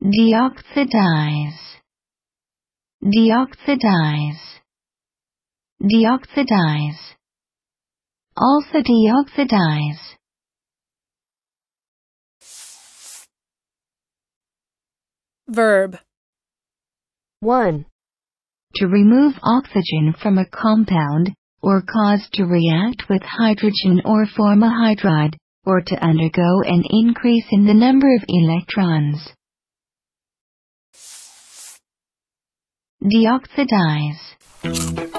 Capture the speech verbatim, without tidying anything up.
Deoxidise. Deoxidise. Deoxidise. Also deoxidize. Verb. one. To remove oxygen from a compound, or cause to react with hydrogen or form a hydride, or to undergo an increase in the number of electrons. Deoxidize.